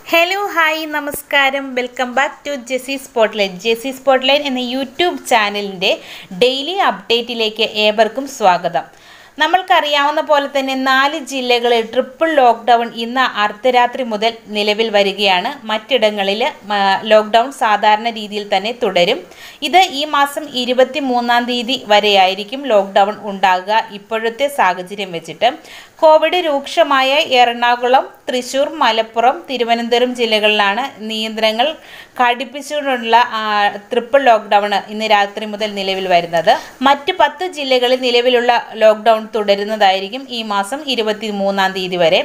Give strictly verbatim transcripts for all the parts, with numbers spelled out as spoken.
Hello, hi, namaskaram, welcome back to Jessie Spotlight. Jessie Spotlight എന്ന YouTube ചാനലിൻ്റെ daily അപ്ഡേറ്റിലേക്ക് ഏവർക്കും സ്വാഗതം. നമ്മൾക്കറിയാവുന്ന പോലെ തന്നെ നാല് ജില്ലകളിൽ ട്രിപ്പിൾ ലോക്ക്ഡൗൺ ഇന്ന് അർദ്ധരാത്രി മുതൽ നിലവിൽ വരികയാണ്. മറ്റിടങ്ങളിൽ ലോക്ക്ഡൗൺ സാധാരണ രീതിയിൽ തന്നെ തുടരും. ഇത് ഈ മാസം ഇരുപത്തി മൂന്നാം തീയതി വരെയായിരിക്കും ലോക്ക്ഡൗൺ ഉണ്ടാകുക. ഇപ്പോഴത്തെ സാഹചര്യം വെച്ചിട്ട് കോവിഡ് രൂക്ഷമായ എറണാകുളം, തൃശ്ശൂർ, മലപ്പുറം, തിരുവനന്തപുരം ജില്ലകളിലാണ് നിയന്ത്രണങ്ങൾ കടുപ്പിച്ചുകൊണ്ടുള്ള ട്രിപ്പിൾ ലോക്ക്ഡൗൺ ഇന്ന് രാത്രി മുതൽ നിലവിൽ വരുന്നത്. മറ്റ് പത്ത് ജില്ലകളിൽ നിലവിലുള്ള ലോക്ക്ഡൗൺ തുടരുന്നതായിരിക്കും ഈ മാസം ഇരുപത്തി മൂന്നാം തീയതി വരെ.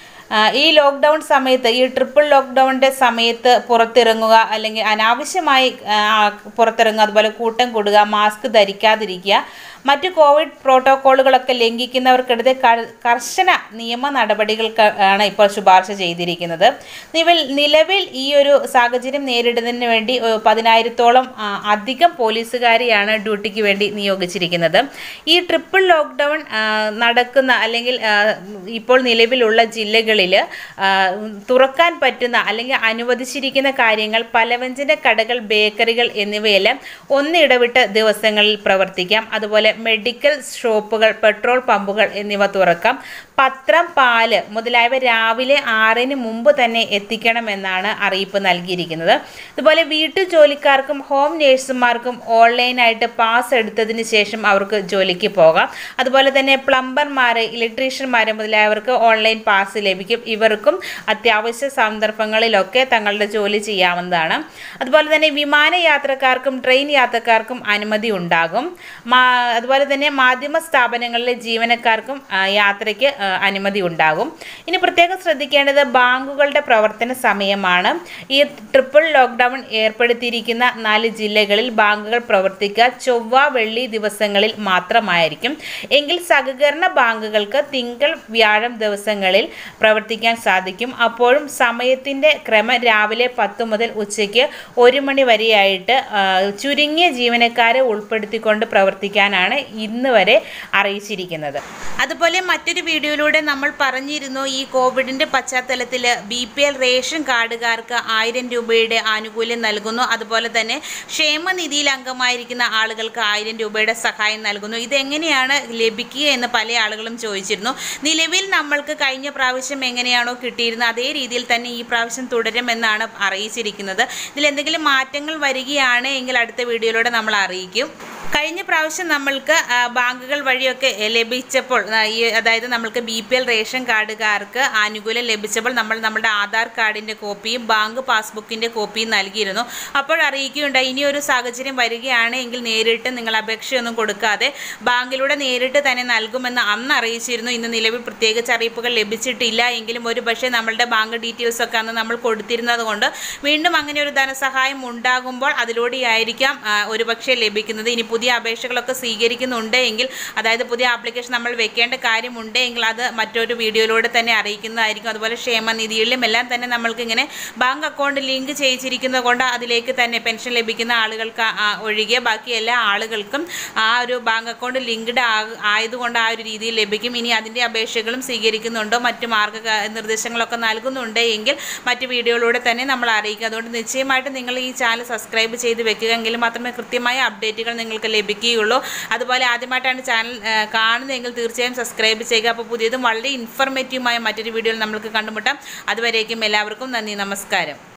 ഈ ലോക്ക്ഡൗൺ സമയത്ത് ഈ ട്രിപ്പിൾ ലോക്ക്ഡൗണിൻ്റെ സമയത്ത് പുറത്തിറങ്ങുക അല്ലെങ്കിൽ അനാവശ്യമായി പുറത്തിറങ്ങുക, അതുപോലെ കൂട്ടം കൂടുക, മാസ്ക് ധരിക്കാതിരിക്കുക, മറ്റ് കോവിഡ് പ്രോട്ടോക്കോളുകളൊക്കെ ലംഘിക്കുന്നവർക്കെതിരെ കർശന നിയമ നടപടികൾക്കാണ് ഇപ്പോൾ ശുപാർശ ചെയ്തിരിക്കുന്നത്. നിലവിൽ നിലവിൽ ഈ ഒരു സാഹചര്യം നേരിടുന്നതിന് വേണ്ടി പതിനായിരത്തോളം അധികം പോലീസുകാരെയാണ് ഡ്യൂട്ടിക്ക് വേണ്ടി നിയോഗിച്ചിരിക്കുന്നത്. ഈ ട്രിപ്പിൾ ലോക്ക്ഡൗൺ നടക്കുന്ന അല്ലെങ്കിൽ ഇപ്പോൾ നിലവിലുള്ള ജില്ലകളിൽ തുറക്കാൻ പറ്റുന്ന അല്ലെങ്കിൽ അനുവദിച്ചിരിക്കുന്ന കാര്യങ്ങൾ പലവ്യഞ്ജന കടകൾ, ബേക്കറികൾ എന്നിവയെല്ലാം ഒന്നിടവിട്ട് ദിവസങ്ങളിൽ പ്രവർത്തിക്കാം. അതുപോലെ മെഡിക്കൽ ഷോപ്പുകൾ, പെട്രോൾ പമ്പുകൾ എന്നിവ തുറക്കാം. പത്രം, പാല് മുതലായവ രാവിലെ ആറിന് മുമ്പ് തന്നെ എത്തിക്കണമെന്നാണ് അറിയിപ്പ് നൽകിയിരിക്കുന്നത്. അതുപോലെ വീട്ടു ജോലിക്കാർക്കും ഹോം നേഴ്സുമാർക്കും ഓൺലൈനായിട്ട് പാസ് എടുത്തതിന് ശേഷം അവർക്ക് ജോലിക്ക് പോകാം. അതുപോലെ തന്നെ പ്ലംബർമാർ, ഇലക്ട്രീഷ്യന്മാർ മുതലായവർക്ക് ഓൺലൈൻ പാസ് ലഭിക്കും. ഇവർക്കും അത്യാവശ്യ സന്ദർഭങ്ങളിലൊക്കെ തങ്ങളുടെ ജോലി ചെയ്യാവുന്നതാണ്. അതുപോലെ തന്നെ വിമാനയാത്രക്കാർക്കും ട്രെയിൻ യാത്രക്കാർക്കും അനുമതി ഉണ്ടാകും. അതുപോലെ തന്നെ മാധ്യമ സ്ഥാപനങ്ങളിലെ ജീവനക്കാർക്കും യാത്രയ്ക്ക് അനുമതി ഉണ്ടാകും. ഇനി പ്രത്യേകം ശ്രദ്ധിക്കേണ്ടത് ബാങ്കുകളുടെ പ്രവർത്തന സമയമാണ്. ഈ ട്രിപ്പിൾ ലോക്ക്ഡൗൺ ഏർപ്പെടുത്തിയിരിക്കുന്ന നാല് ജില്ലകളിൽ ബാങ്കുകൾ പ്രവർത്തിക്കുക ചൊവ്വ, വെള്ളി ദിവസങ്ങളിൽ മാത്രമായിരിക്കും. എങ്കിൽ സഹകരണ ബാങ്കുകൾക്ക് തിങ്കൾ, വ്യാഴം ദിവസങ്ങളിൽ പ്രവർത്തിക്കാൻ സാധിക്കും. അപ്പോഴും സമയത്തിൻ്റെ ക്രമം രാവിലെ പത്ത് മുതൽ ഉച്ചയ്ക്ക് ഒരു മണി വരെയായിട്ട് ചുരുങ്ങിയ ജീവനക്കാരെ ഉൾപ്പെടുത്തിക്കൊണ്ട് പ്രവർത്തിക്കാനാണ് ഇന്ന് വരെ അറിയിച്ചിരിക്കുന്നത്. അതുപോലെ മറ്റൊരു വീഡിയോയിലൂടെ നമ്മൾ പറഞ്ഞിരുന്നു, ഈ കോവിഡിൻ്റെ പശ്ചാത്തലത്തിൽ ബി പി എൽ റേഷൻ കാർഡുകാർക്ക് ആയിരം രൂപയുടെ ആനുകൂല്യം നൽകുന്നു. അതുപോലെ തന്നെ ക്ഷേമനിധിയിൽ അംഗമായിരിക്കുന്ന ആളുകൾക്ക് ആയിരം രൂപയുടെ സഹായം നൽകുന്നു. ഇതെങ്ങനെയാണ് ലഭിക്കുക എന്ന് പല ആളുകളും ചോദിച്ചിരുന്നു. നിലവിൽ നമ്മൾക്ക് കഴിഞ്ഞ പ്രാവശ്യം എങ്ങനെയാണോ കിട്ടിയിരുന്നത് അതേ രീതിയിൽ തന്നെ ഈ പ്രാവശ്യം തുടരുമെന്നാണ് അറിയിച്ചിരിക്കുന്നത്. ഇതിലെന്തെങ്കിലും മാറ്റങ്ങൾ വരികയാണ് എങ്കിൽ അടുത്ത വീഡിയോയിലൂടെ നമ്മൾ അറിയിക്കും. കഴിഞ്ഞ പ്രാവശ്യം നമ്മൾക്ക് ബാങ്കുകൾ വഴിയൊക്കെ ലഭിച്ചപ്പോൾ, ഈ അതായത് നമ്മൾക്ക് ബി പി എൽ റേഷൻ കാർഡുകാർക്ക് ആനുകൂല്യം ലഭിച്ചപ്പോൾ നമ്മൾ നമ്മുടെ ആധാർ കാർഡിൻ്റെ കോപ്പിയും ബാങ്ക് പാസ്ബുക്കിൻ്റെ കോപ്പിയും നൽകിയിരുന്നു. അപ്പോൾ അറിയിക്കുകയുണ്ടായി, ഇനിയൊരു സാഹചര്യം വരികയാണ് എങ്കിൽ നേരിട്ട് നിങ്ങൾ അപേക്ഷയൊന്നും കൊടുക്കാതെ ബാങ്കിലൂടെ നേരിട്ട് തന്നെ നൽകുമെന്ന് അന്ന് അറിയിച്ചിരുന്നു. ഇന്ന് നിലവിൽ പ്രത്യേകിച്ച് അറിയിപ്പുകൾ ലഭിച്ചിട്ടില്ല. എങ്കിലും ഒരു പക്ഷേ നമ്മളുടെ ബാങ്ക് ഡീറ്റെയിൽസൊക്കെ അന്ന് നമ്മൾ കൊടുത്തിരുന്നത് കൊണ്ട് വീണ്ടും അങ്ങനെ ഒരു ധനസഹായം ഉണ്ടാകുമ്പോൾ അതിലൂടെയായിരിക്കാം ഒരു പക്ഷേ ലഭിക്കുന്നത്. ഇനി പുതിയ അപേക്ഷകളൊക്കെ സ്വീകരിക്കുന്നുണ്ട് എങ്കിൽ, അതായത് പുതിയ ആപ്ലിക്കേഷൻ നമ്മൾ വെക്കേണ്ട കാര്യമുണ്ട് എങ്കിൽ അത് മറ്റൊരു വീഡിയോയിലൂടെ തന്നെ അറിയിക്കുന്നതായിരിക്കും. അതുപോലെ ക്ഷേമനിധിയിലും എല്ലാം തന്നെ നമ്മൾക്ക് ഇങ്ങനെ ബാങ്ക് അക്കൗണ്ട് ലിങ്ക് ചെയ്തിരിക്കുന്നത് കൊണ്ട് അതിലേക്ക് തന്നെ പെൻഷൻ ലഭിക്കുന്ന ആളുകൾക്ക് ഒഴികെ ബാക്കി എല്ലാ ആളുകൾക്കും ആ ഒരു ബാങ്ക് അക്കൗണ്ട് ലിങ്ക്ഡ് ആയതുകൊണ്ട് ആ ഒരു രീതിയിൽ ലഭിക്കും. ഇനി അതിൻ്റെ അപേക്ഷകളും സ്വീകരിക്കുന്നുണ്ടോ, മറ്റു മാർഗ്ഗ നിർദ്ദേശങ്ങളൊക്കെ നൽകുന്നുണ്ട് എങ്കിൽ മറ്റ് വീഡിയോയിലൂടെ തന്നെ നമ്മൾ അറിയിക്കുക. അതുകൊണ്ട് നിശ്ചയമായിട്ടും നിങ്ങൾ ഈ ചാനൽ സബ്സ്ക്രൈബ് ചെയ്ത് വെക്കുക, എങ്കിൽ മാത്രമേ കൃത്യമായ അപ്ഡേറ്റുകൾ നിങ്ങൾക്ക് ലഭിക്കുകയുള്ളൂ. അതുപോലെ ആദ്യമായിട്ടാണ് ചാനൽ കാണുന്നതെങ്കിൽ തീർച്ചയായും സബ്സ്ക്രൈബ് ചെയ്യുക. അപ്പോൾ പുതിയതും വളരെ ഇൻഫർമേറ്റീവുമായ മറ്റൊരു വീഡിയോയിൽ നമ്മൾക്ക് കണ്ടുമുട്ടാം. അതുവരേക്കും എല്ലാവർക്കും നന്ദി, നമസ്കാരം.